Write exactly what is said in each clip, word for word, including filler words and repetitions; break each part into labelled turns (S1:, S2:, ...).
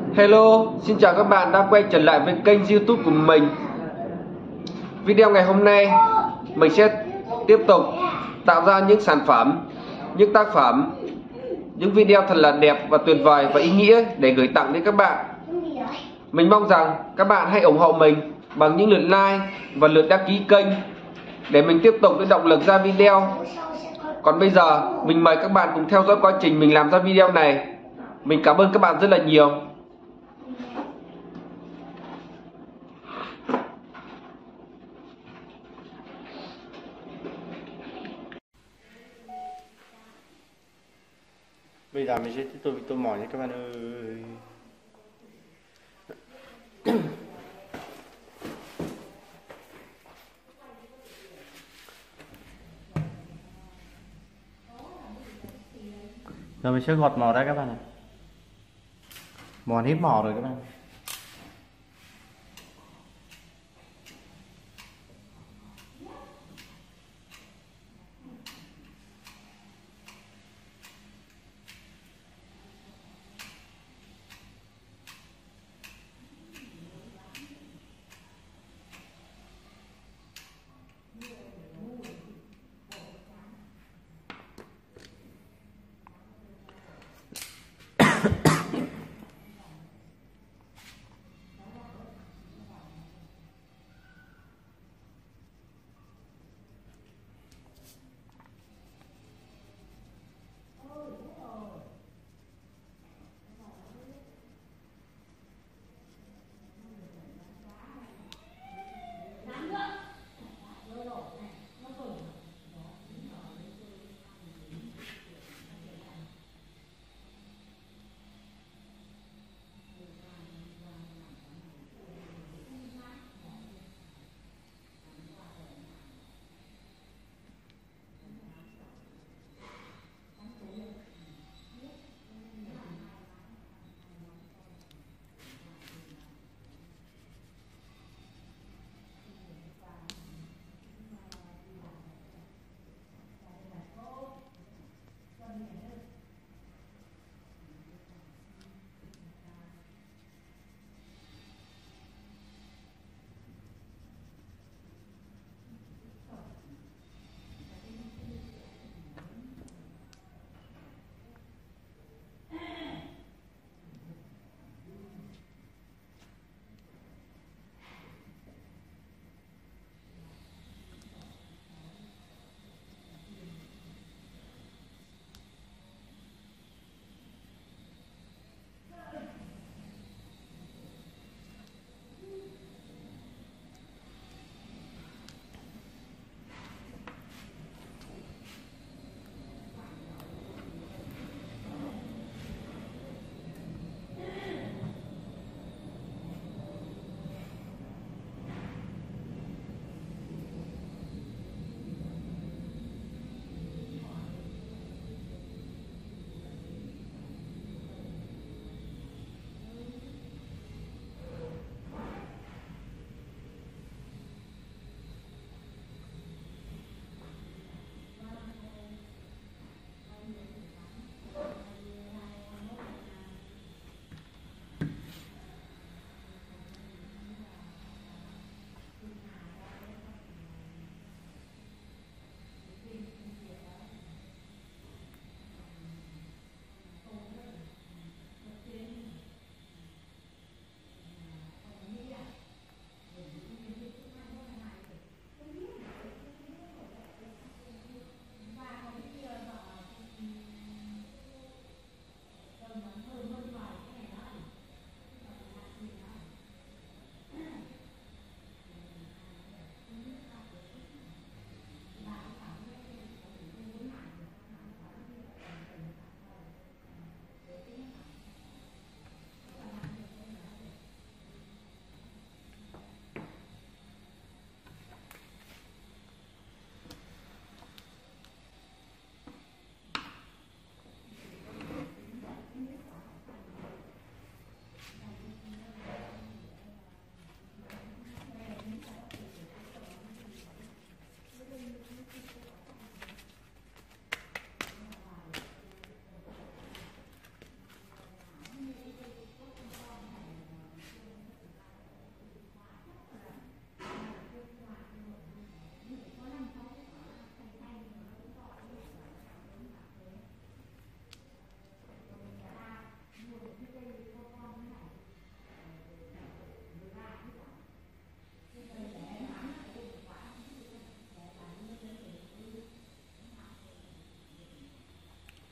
S1: Hello, xin chào các bạn đã quay trở lại với kênh YouTube của mình. Video ngày hôm nay mình sẽ tiếp tục tạo ra những sản phẩm, những tác phẩm, những video thật là đẹp và tuyệt vời và ý nghĩa để gửi tặng đến các bạn. Mình mong rằng các bạn hãy ủng hộ mình bằng những lượt like và lượt đăng ký kênh để mình tiếp tục có động lực ra video. Còn bây giờ mình mời các bạn cùng theo dõi quá trình mình làm ra video này. Mình cảm ơn các bạn rất là nhiều.
S2: Bây giờ mình sẽ tiếp tục tô mỏ nha các bạn ơi. Giờ mình sẽ gọt mỏ ra các bạn này. Mỏ hết mỏ rồi các bạn.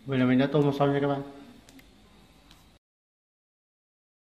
S2: Vậy là mình đã tô màu xong nha các bạn.